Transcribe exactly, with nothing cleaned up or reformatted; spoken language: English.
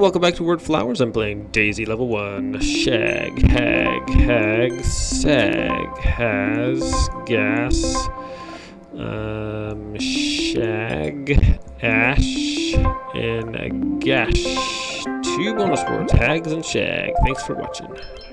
Welcome back to Word Flowers. I'm playing Daisy level one. Shag, hag, hag, sag, has, gas, um, shag, ash, and a gash. Two bonus words, hags and shag. Thanks for watching.